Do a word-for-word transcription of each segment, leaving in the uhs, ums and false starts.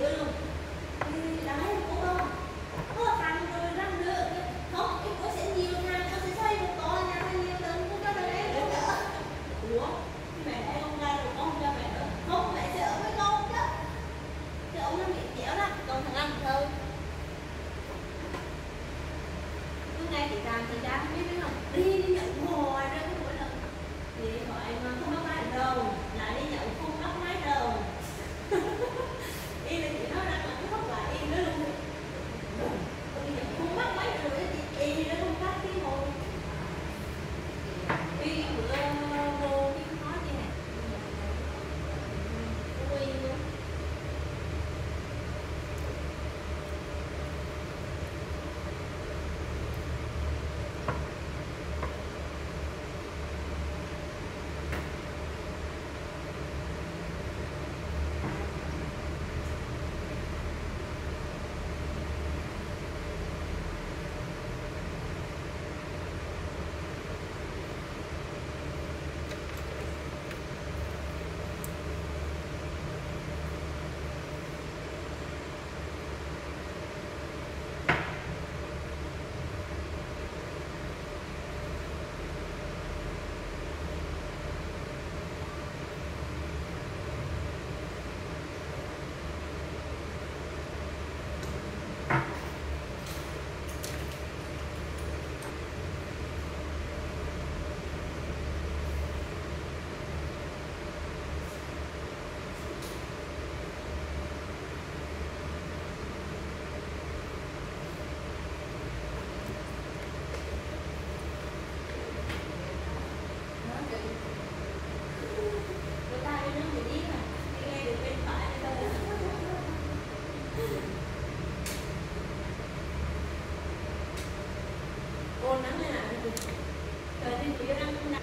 luôn. Thì đấy cô không có thằng rồi răng nữa không, cái cô sẽ nhiều thằng, cô sẽ xoay một con nhà hay nhiều tầng, cô cho đứa em nữa. Ủa mẹ em không ra rồi con cho mẹ nữa không, mẹ sẽ ở với con chứ, thì ông nó bị chéo lắm, còn thằng anh thôi. Lúc này chị làm thì ra không biết biết không, đi đi nhận hoài ra cái mỗi lần thì họ em không bắt máy đâu, lại đi nhận không bắt máy đâu. Y là chị nói rằng là cứ bắt lại y nữa luôn. Tôi đi nhận không bắt máy rồi đó chị, y nó không phát cái hồi y bữa vô cái nói chị nè quy luôn. Cô nắng lên lại rồi trời thì chị đang nắng.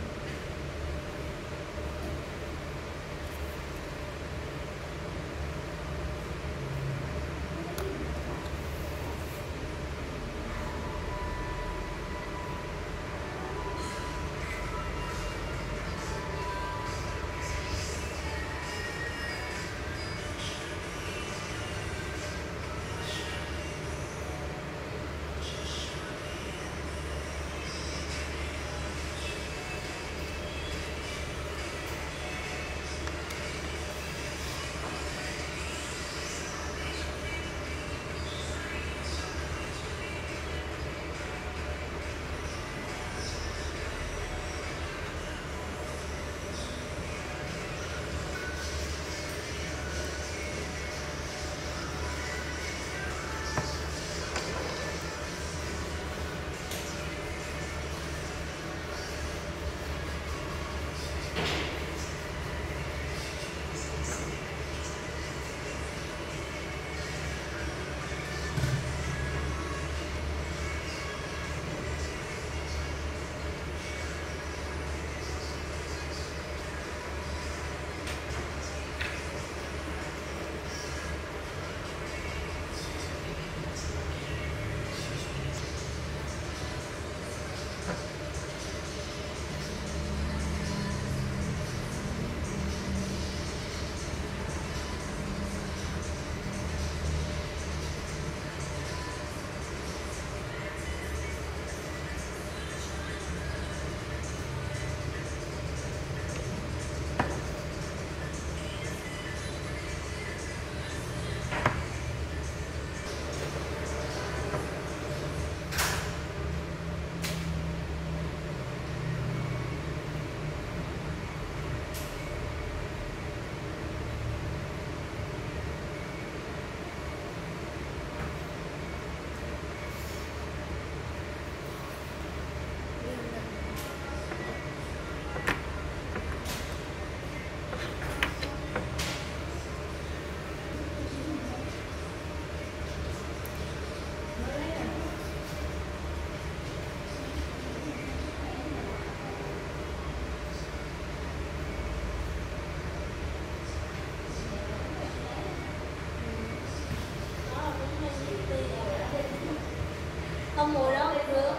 Không mùi đâu được.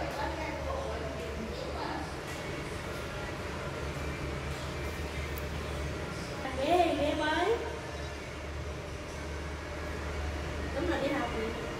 Ghê ghê mấy. thì